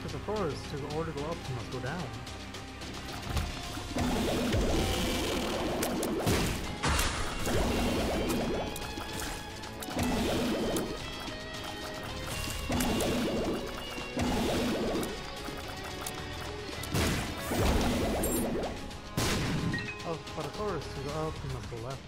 Because of course, to order the up, you must go down. Oh, but of course, to go up, you must go left.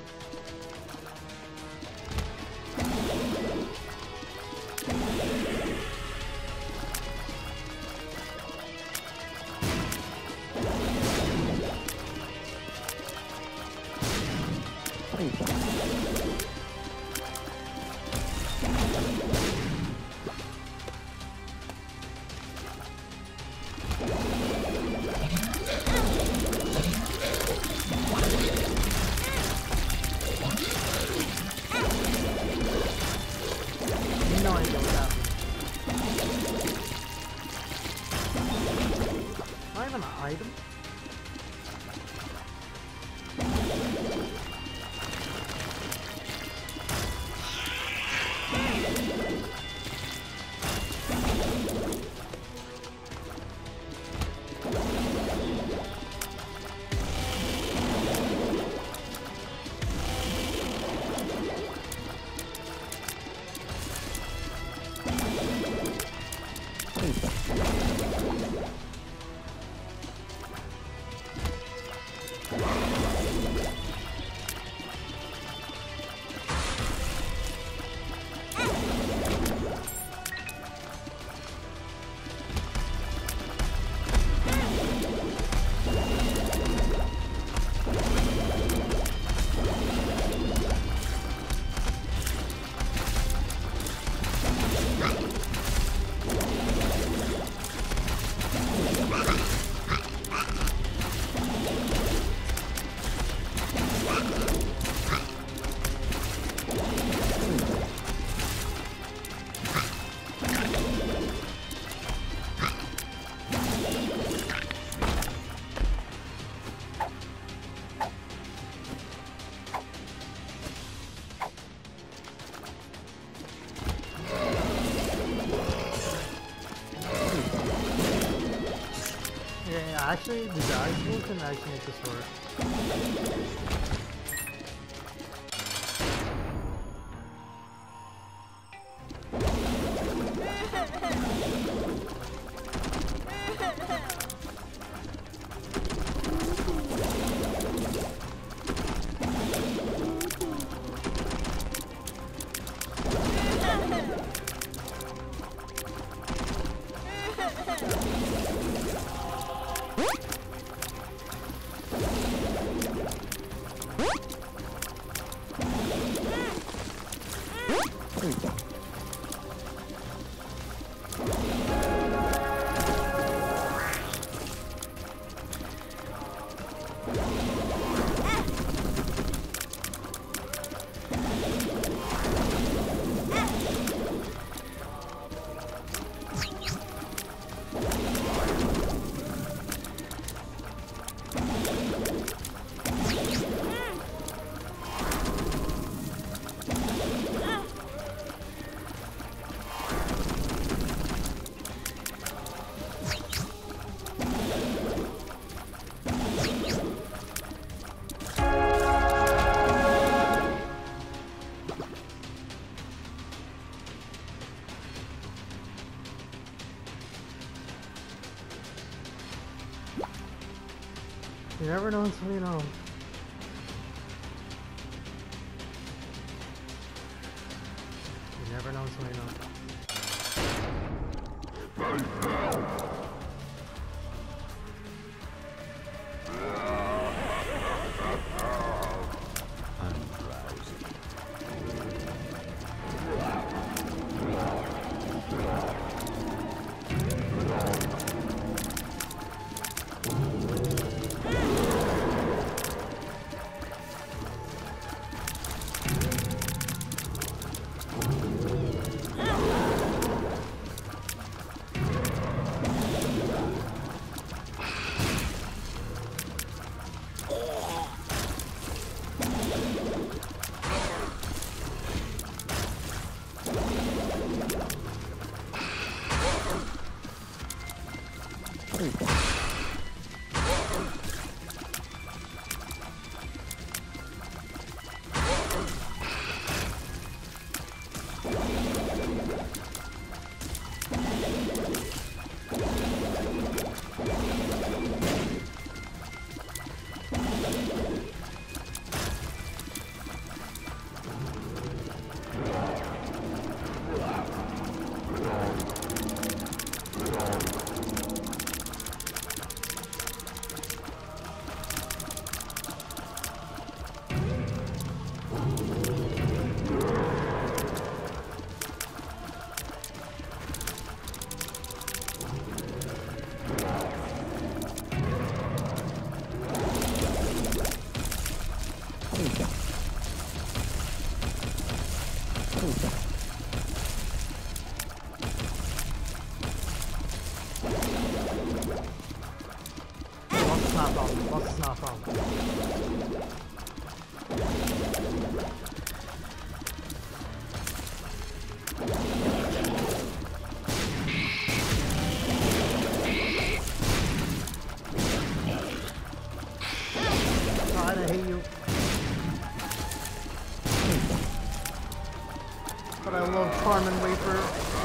Item? Actually, the dice roll can actually make this work. You never know until you know. You never know until you know. Lost is not a problem. God, I hate you. But I love Charmin Wafer.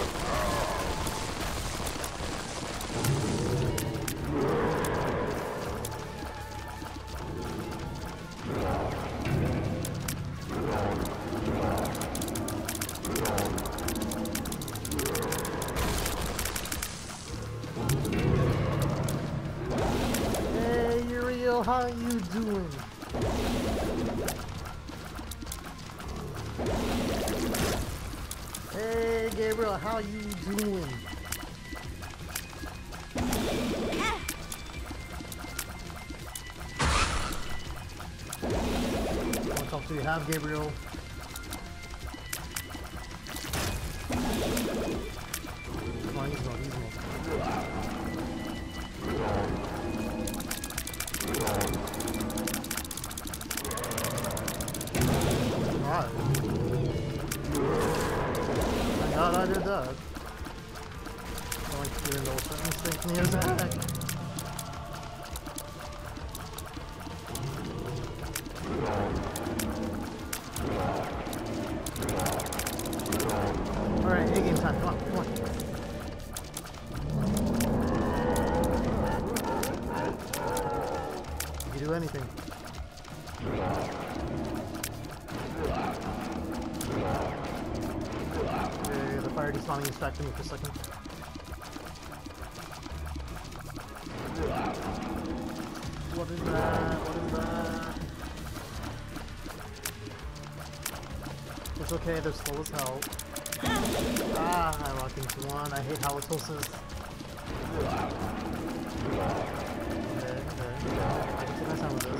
How you doing? Hey Gabriel, how you doing? What else do you have, Gabriel? Come on, easy mode, easy mode. Thank God I did that. I like doing those instant music. Alright, A-game time. Come on, come on. You can do anything. Okay, the fire despawning distracted me for a second. What is that? What is that? It's okay, they're slow as hell. Ah, I locked into one. I hate halitosis. Okay, okay. I can take my time with this.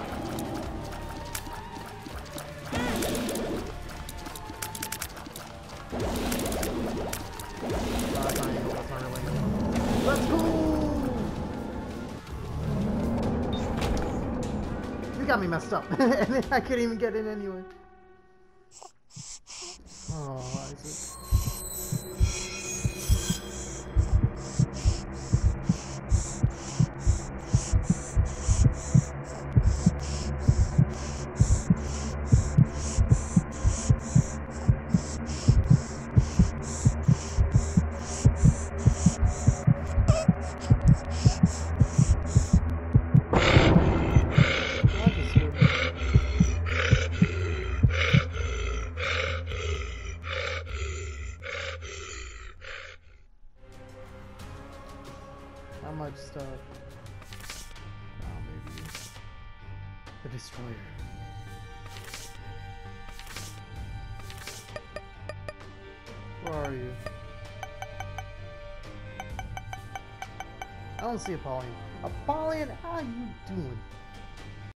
That's not evil, that's not really evil. Let's go! You got me messed up. And I couldn't even get in anyway. Oh, Isaac. How much stuff? Oh, maybe the destroyer. Where are you? I don't see Apollyon. Apollyon, how you doing?